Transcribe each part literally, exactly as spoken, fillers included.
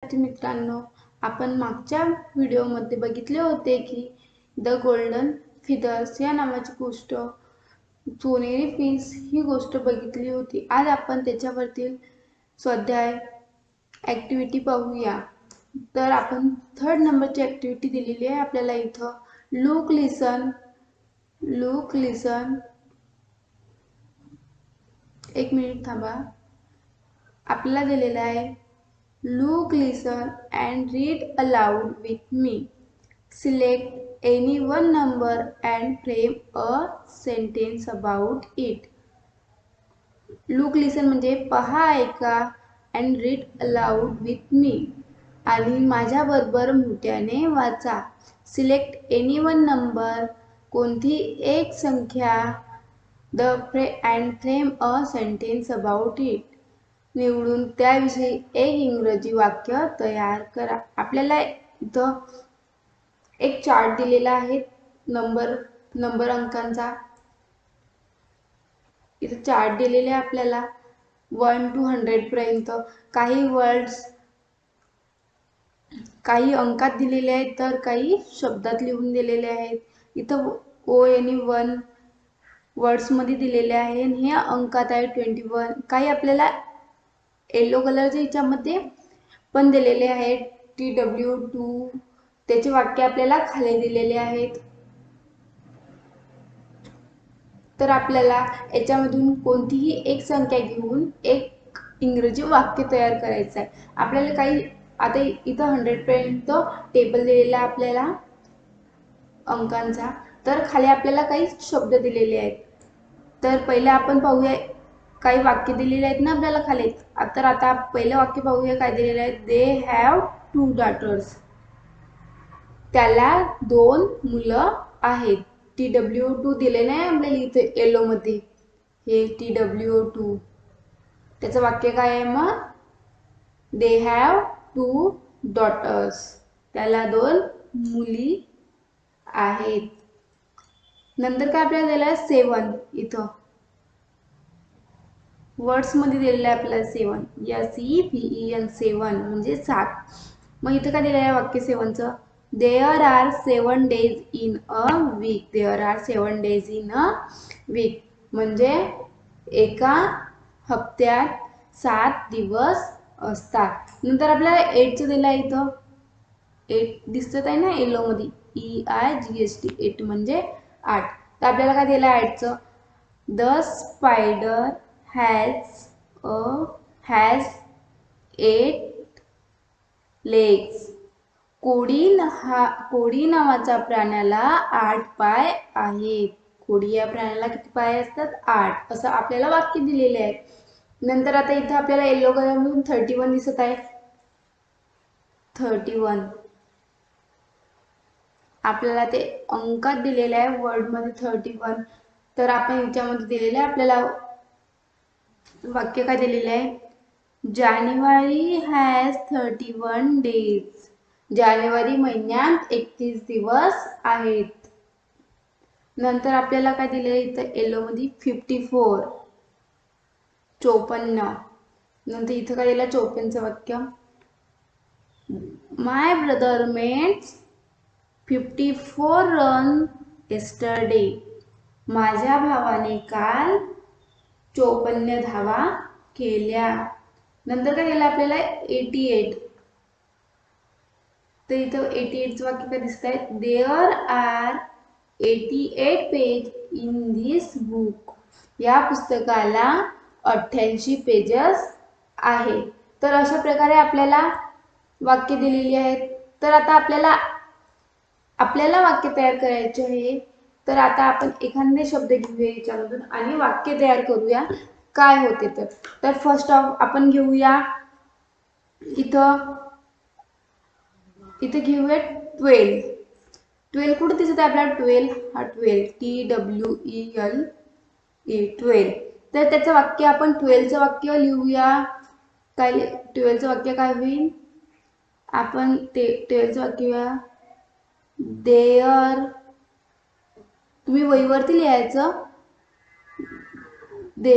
विद्यार्थी मित्रांनो, आपण मागच्या व्हिडिओमध्ये बघितले होते की द गोल्डन फिदर्स या नावाची गोष्ट, सोनेरी पिस ही गोष्ट बघितली होती. आज आपण त्याच्यावरती स्वाध्याय ॲक्टिव्हिटी पाहूया. तर आपण थर्ड नंबरची ॲक्टिव्हिटी दिलेली आहे आपल्याला इथं. लुक लिसन लुक लिसन एक मिनिट थांबा. आपल्याला दिलेला आहे Look, listen and read aloud with me. Select any one number and frame a sentence about it. Look, listen म्हणजे पहा, ऐका and read aloud with me. आणि माझ्या बरोबर मोठ्याने वाचा. Select any one number कोणती एक संख्या the and frame a sentence about it. निवडून त्याविषयी एक इंग्रजी वाक्य तयार करा. आपल्याला इथं एक चार्ट दिलेला आहे नंबर नंबर अंकांचा. इथं चार्ट दिलेले आहे आपल्याला वन टू हंड्रेड पर्यंत. काही वर्ड्स काही अंकात दिलेले आहेत तर काही शब्दात लिहून दिलेले आहेत. इथं ओ एनी वन वर्ड्स मध्ये दिलेले आहे आणि हे अंकात आहे ट्वेंटी वन. काही आपल्याला येलो कलरच्या ह्याच्यामध्ये पण दिलेले आहेत टी डब्ल्यू टू. त्याचे वाक्य आपल्याला खाली दिलेले आहेत. तर आपल्याला याच्यामधून कोणतीही एक संख्या घेऊन एक इंग्रजी वाक्य तयार करायचं आहे. आपल्याला काही आता इथं हंड्रेड पर्यंत टेबल दिलेला आपल्याला अंकांचा. तर खाली आपल्याला काही शब्द दिलेले आहेत. तर पहिले आपण पाहूया, काही वाक्य दिलेले आहेत ना आपल्याला खाली. तर आता पहिलं वाक्य पाहूया काय दिलेलं आहे. They have two daughters. त्याला दोन मुलं आहेत. टी डब्ल्यू टू दिले नाही आपल्याला इथे येलो मध्ये. हे टी डब्ल्यू टू त्याचं वाक्य काय आहे मग. They have two daughters. त्याला दोन मुली आहेत. नंतर काय आपल्याला दिलं आहे सेवन. इथं वर्ड्स मध्ये दिलेलं आहे आपल्याला seven. S E P E N seven म्हणजे सात. मग इथं काय दिलं आहे वाक्य सेवनचं. There are seven days in a week. There are seven days in a week म्हणजे एका हप्त्यात सात दिवस असतात. नंतर आपल्याला एटचं दिलं आहे इथं. एट दिसत आहे ना येलो मध्ये. E I G S T eight म्हणजे आठ. तर आपल्याला काय दिलं आहे आठचं. The spider has a has eight legs. कोडी हा कोडी नावाच्या प्राण्याला आठ पाय आहेत. कोडी या प्राण्याला किती पाय असतात. आठ. असं आपल्याला वाक्य दिलेले आहे. नंतर आता इथं आपल्याला येलो कलर मधून थर्टी वन दिसत आहे. थर्टी वन आपल्याला ते अंकात दिलेले आहे वर्ड मध्ये थर्टी वन. तर आपण याच्यामध्ये दिलेले आहे आपल्याला वाक्य काय दिलेले आहे. January has thirty one days. जानेवारी महिन्यात एकतीस दिवस आहेत. नंतर आपल्याला काय दिले इथं येलो मध्ये फिफ्टी फोर चोपन्न. नंतर इथं काय दिलं चोपन्नचं वाक्य. My brother made fifty four run yesterday. माझ्या भावाने काल चोपन्न धावा केल्या. नंतर काय केलं आपल्याला एटी एट. तर इथं एटी एटचं वाक्य काय दिसत आहे. There are eighty eight page in this book. या पुस्तकाला अठ्ठ्याऐंशी पेजेस आहे. तर अशा प्रकारे आपल्याला वाक्य दिलेली आहेत. तर आता आपल्याला आपल्याला वाक्य तयार करायचे आहे. तर आता आपण एखादे शब्द घेऊया याच्यामधून आणि वाक्य तयार करूया काय होते तर. तर फर्स्ट ऑफ आपण घेऊया इथं इथे घेऊया ट्वेल्व. ट्वेल्व कुठे दिसत आहे आपल्याला. ट्वेल्व हा twelve T W E L A twelve. तर त्याचं वाक्य आपण ट्वेल्वचं वाक्य लिहूया. काय ट्वेल्वचं वाक्य काय होईल. आपण ते ट्वेल्वचं वाक्य लिहूया. देअर तुम्ही वहीवरती लिहायचं.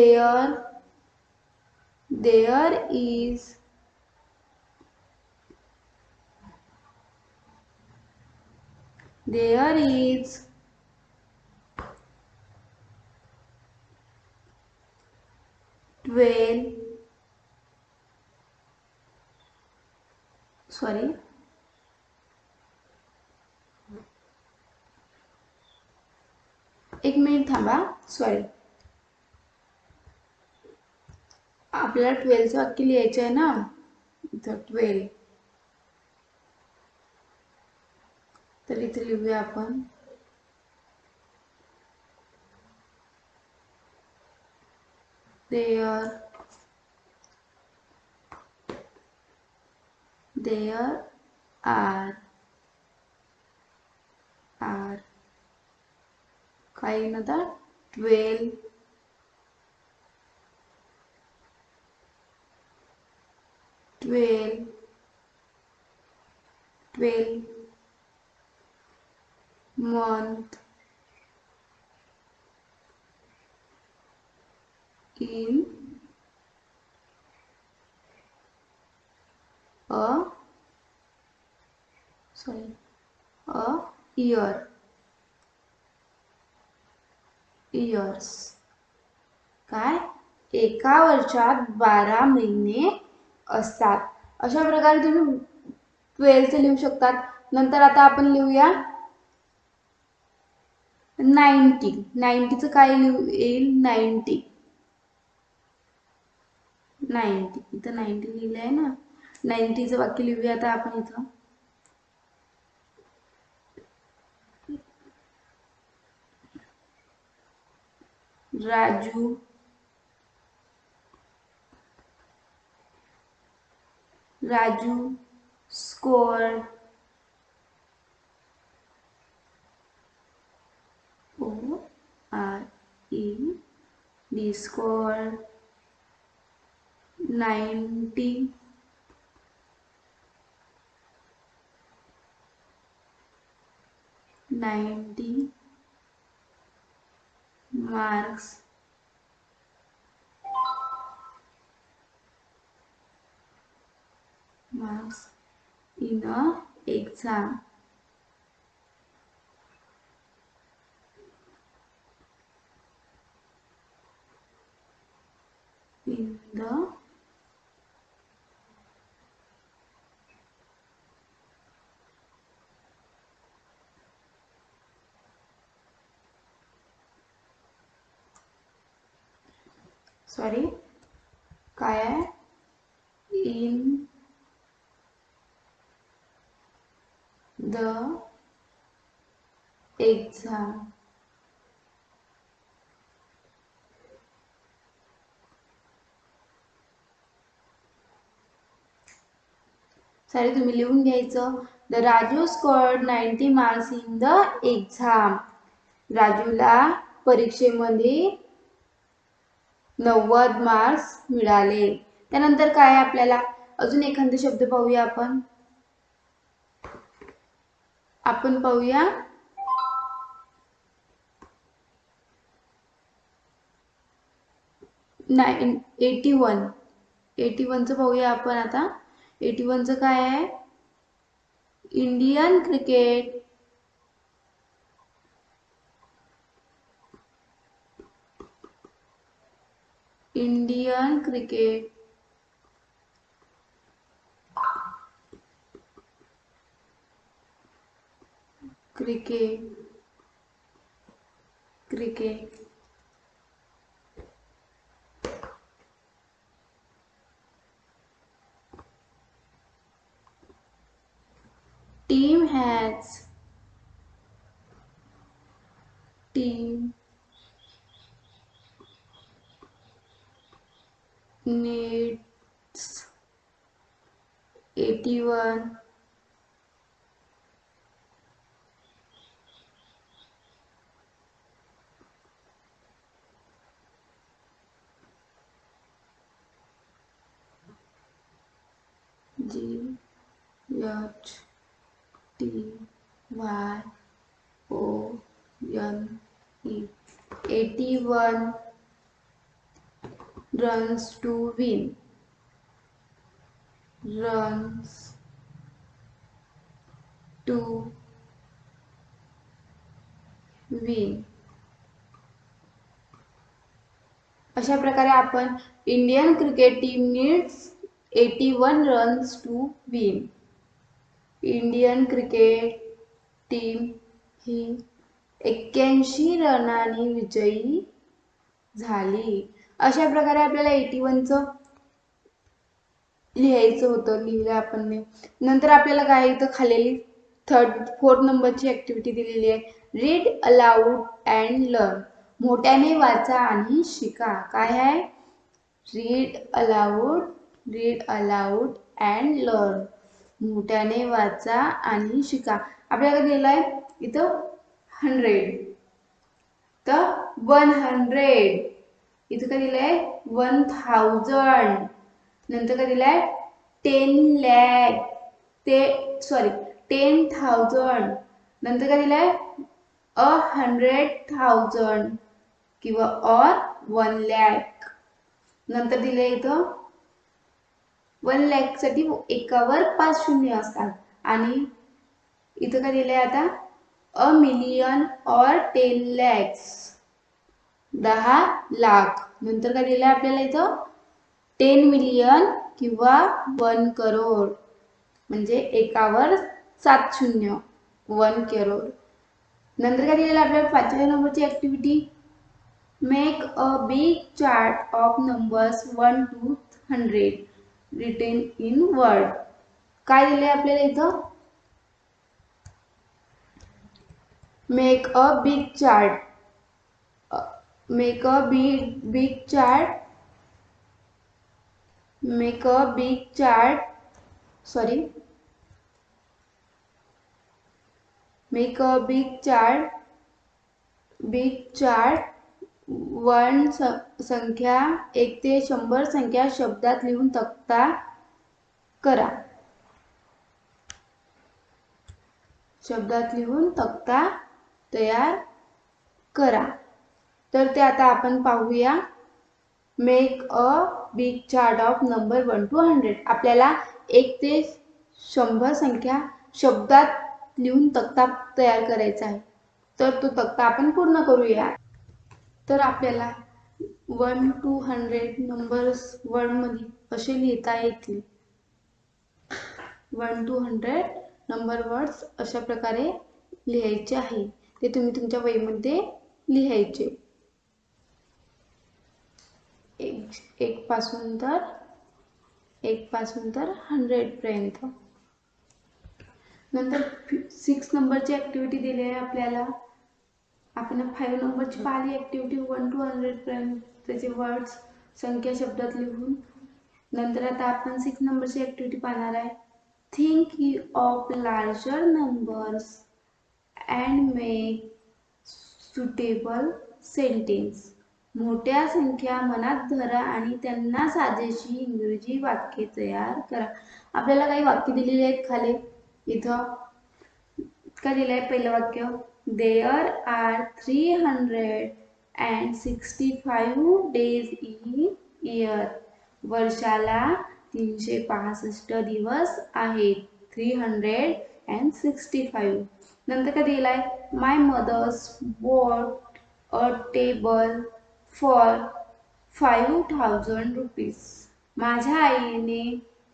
There there is There is twelve. Sorry. एक मिनिट थांबा. सॉरी. आपल्याला ट्वेल्वचं वाक्य लिहायचं आहे ना. इथं ट्वेल्व. तर इथे लिहूया आपण. There there are are काय ना twelve twelve twelve month in a sorry a year years काय एका वर्षात बारा महिने असतात. अशा प्रकारे तुम्ही ट्वेल्वचं लिहू शकतात. नंतर आता आपण लिहूया नाइंटी. नाइंटीचं काय लिहू येईल नाइंटी. नाइंटी इथं नाइंटी लिहिलं आहे ना. नाइंटीचं वाक्य लिहूया आता आपण इथं. Raju Raju scored O R E D scored ninety ninety marks marks in a exam. In the sorry काय आहे in the exam. सारे तुम्ही लिहून घ्यायचं. The Raju scored ninety marks in the exam. राजूला परीक्षेमध्ये नव्वद मार्क्स मिळाले. त्यानंतर काय आपल्याला अजून एखादा शब्द पाहूया आपण. आपण पाहूया नाइन एटी वन. एटी वनचं पाहूया आपण आता. एटी वनचं काय आहे Indian cricket Indian cricket cricket cricket team has team needs eighty one G H T Y O N E. eighty-one runs to win. Runs to win. अशा प्रकारे आपण Indian cricket team needs eighty one runs to win. Indian cricket team ही एक्क्याऐंशी रनांनी विजयी झाली. अशा प्रकारे आपल्याला एटी वनचं लिहायचं होतं, लिहिलं आपण. नंतर आपल्याला काय इथं खाल्लेली थर्ड फोर्थ नंबरची ॲक्टिव्हिटी दिलेली आहे, रीड अलाउड अँड लर्न. मोठ्याने वाचा आणि शिका. काय आहे? Read aloud, read aloud and learn. मोठ्याने वाचा आणि शिका. आपल्याला दिलं आहे इथं हंड्रेड, तर वन हंड्रेड. इथं काय दिलं आहे? One thousand. नंतर काय दिलं आहे? टेन लॅक, ते सॉरी टेन थाउजंड. नंतर काय दिलं आहे? अ हंड्रेड थाउजंड किंवा ऑर वन लॅक. नंतर दिले इथं वन लॅकसाठी एकावर पाच शून्य असतात. आणि इथं काय दिलंय आता? A million or ten lakhs, दहा लाख. नंतर काय दिलंय आपल्याला इथं? टेन मिलियन किंवा वन करोड, म्हणजे एकावर सात शून्य, वन करोड. नंतर काय दिलेलं आपल्याला पाचव्या नंबरची activity, make a big chart of numbers one two hundred written in word. काय दिले आपल्याला इथं? Make a big chart, make a big big chart, make a big chart, sorry make a big chart, big chart one संख्या एक ते शंभर संख्या शब्दात लिहून तक्ता करा. शब्दात लिहून तक्ता तयार करा. तर ते आता आपण पाहूया. Make a big chart of number one two hundred. आपल्याला एक ते शंभर संख्या शब्दात लिहून तक्ता तयार करायचा आहे. तर तो तक्ता आपण पूर्ण करूया. तर आपल्याला वन टू हंड्रेड नंबर्स वर्डमध्ये असे लिहिता येतील. One two hundred number words अशा प्रकारे लिहायचे आहे. ते तुम्ही तुमच्या वहीमध्ये लिहायचे. एक एक पासून तर एक पासून तर हंड्रेड पर्यंत. नंतर सिक्स नंबरची ॲक्टिव्हिटी दिली आहे आपल्याला. आपण फाईव्ह नंबरची पाहिली ॲक्टिव्हिटी वन टू हंड्रेड पर्यंत त्याचे वर्ड्स संख्या शब्दात लिहून. नंतर आता आपण सिक्स नंबरची ॲक्टिव्हिटी पाहणार आहे, think of larger numbers and make suitable sentence. मोठ्या संख्या मनात धरा आणि त्यांना साजेशी इंग्रजी वाक्य तयार करा. आपल्याला काही वाक्य दिलेली आहेत खाली. इथं काय दिलं आहे? पहिलं वाक्य, there are three hundred and sixty five days in year. वर्षाला तीनशे पासष्ट दिवस आहेत. Three hundred and sixty five. नंतर काय दिलं आहे? My mother's bought a table for five thousand rupees. माझ्या आईने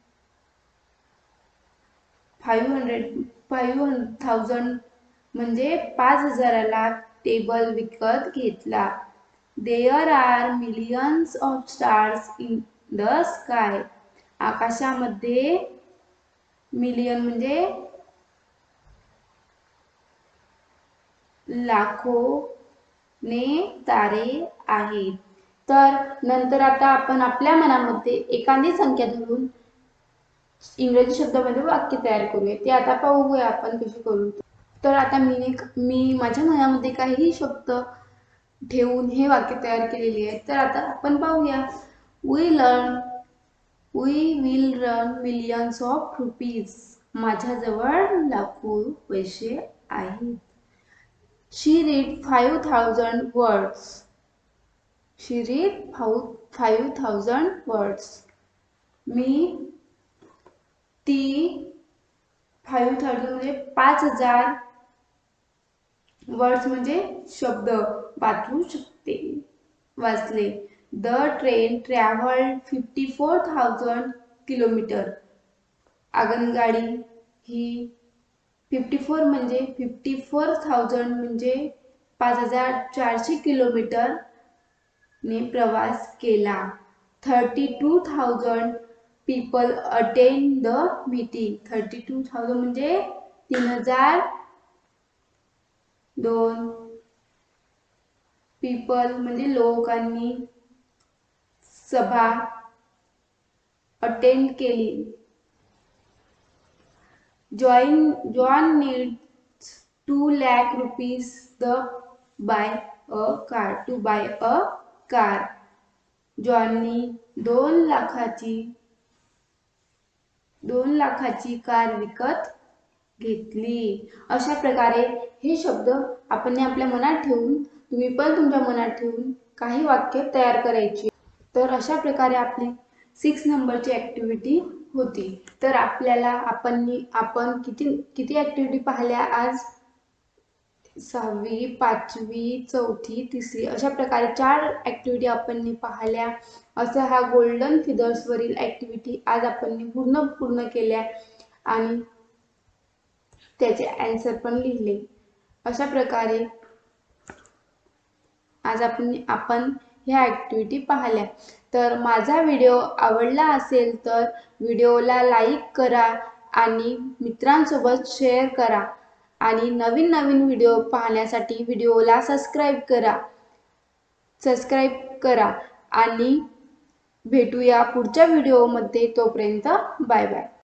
फाईव्ह हंड्रेड फाईव्ह थाउजंड म्हणजे पाच हजाराला टेबल विकत घेतला. There are millions of stars in the sky. आकाशामध्ये मिलियन म्हणजे लाखोने तारे आहेत. तर नंतर आता आपण आपल्या मनामध्ये एखादी संख्या धरून इंग्रजी शब्दामध्ये वाक्य तयार करूया. ते आता पाहूया आपण कशी करू. तर आता मी मी माझ्या मनामध्ये काही शब्द ठेवून हे वाक्य तयार केलेले आहे. तर आता आपण पाहूया. We learn we will run millions of rupees. माझ्याजवळ लाखो पैसे आहेत. She read five thousand words. She read five thousand words. मी ती फाईव्ह थाउजंड म्हणजे पाच हजार वर्ड्स म्हणजे शब्द, वाचू शकते, वाचले. The train travelled fifty four thousand kilometre. आगगाडी ही फिफ्टी फोर म्हणजे फिफ्टी फोर थाउजंड म्हणजे पाच हजार चारशे किलोमीटर ने प्रवास केला. Thirty two thousand people attend the meeting. Thirty two thousand म्हणजे तीन हजार दोन पीपल म्हणजे लोकांनी सभा अटेंड केली. Join John needs two lakh rupees the buy a car to buy a car. जॉननी दोन लाखाची दोन लाखाची कार विकत घेतली. अशा प्रकारे हे शब्द आपण आपल्या मनात ठेवून, तुम्ही पण तुमच्या मनात ठेवून काही वाक्य तयार करायची. तर अशा प्रकारे आपली सिक्स नंबरची ॲक्टिव्हिटी होती. तर आपल्याला आपण आपण किती किती ॲक्टिव्हिटी पाहिल्या आज? सहावी, पाचवी, चौथी, तिसरी अशा प्रकारे चार ॲक्टिव्हिटी आपण पाहिल्या. असं हा गोल्डन फिदर्सवरील ॲक्टिव्हिटी आज आपण पूर्ण पूर्ण केल्या आणि त्याचे आन्सर पण लिहिले. अशा प्रकारे आज आपण आपण ह्या ॲक्टिव्हिटी पाहिल्या. तर माझा व्हिडिओ आवडला असेल तर व्हिडिओला लाईक करा आणि मित्रांसोबत शेअर करा आणि नवीन नवीन व्हिडिओ पाहण्यासाठी व्हिडिओला सबस्क्राईब करा सबस्क्राईब करा आणि भेटूया पुढच्या व्हिडिओमध्ये. तोपर्यंत बाय बाय.